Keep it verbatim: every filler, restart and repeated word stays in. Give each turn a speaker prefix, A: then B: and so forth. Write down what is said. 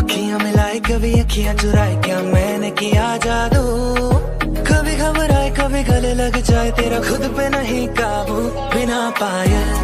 A: अखियां मिलाए कभी अखियां चुराए, क्या मैंने किया जादू। कभी घबराए कभी गले लग जाए, तेरा खुद पे नहीं काबू। बिना पायल